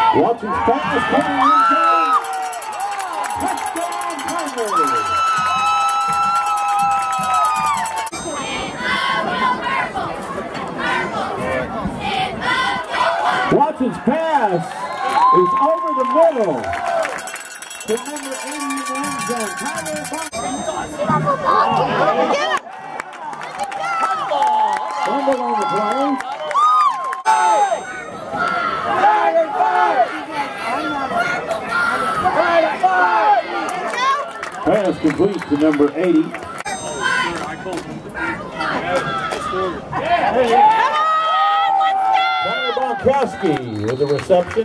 Watson's pass coming in zone. Touchdown, Tigers. Watson's pass is over the middle to number 80 in the end zone. Tyler Fumble on the play. Pass complete to number 80. Bonkowski with the reception.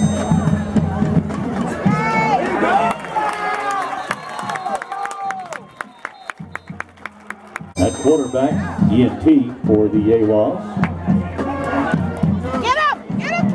At quarterback, ENT for the AWAS. Get up! Get up!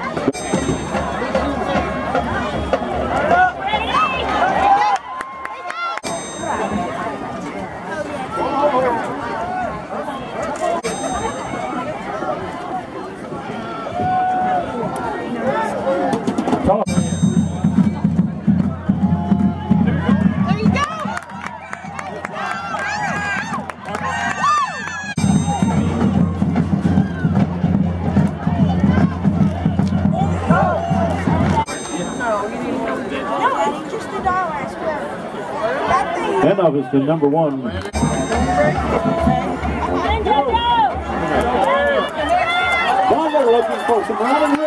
Handoff is to number 1. Bonner looking for some running room.